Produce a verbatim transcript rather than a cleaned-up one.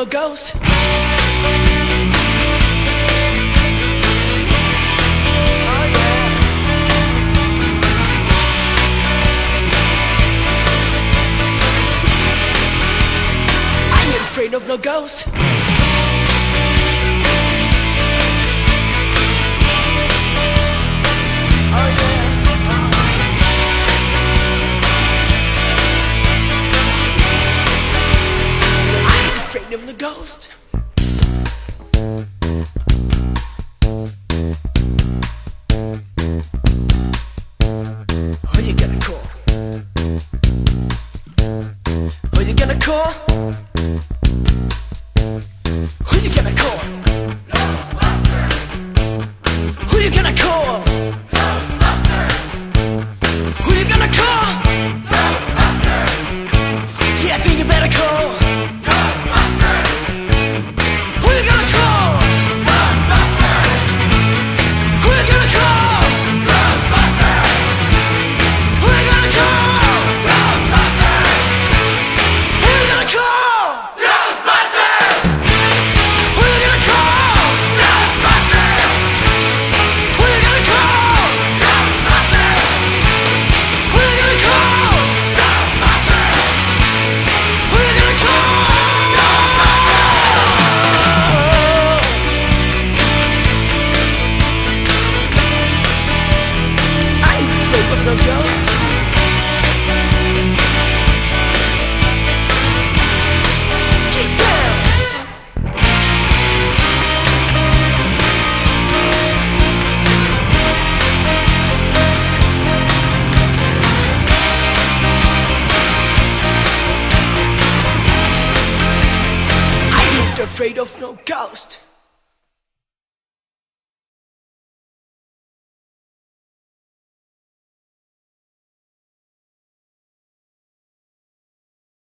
no ghost. Afraid of no ghost. Oh yeah. I'm afraid of the ghost. Who you gonna call? Who you gonna call? Who you gonna call? Ghostbusters! Who you gonna call? Ghostbusters! Who you gonna call? Ghostbusters! Yeah, I think you better call Ghostbusters! Who you gonna call? Ghostbusters! Who you gonna call? Ghostbusters! Who you gonna call? Ghostbusters! Who you gonna call? No ghost. Get down. I ain't afraid of no ghost.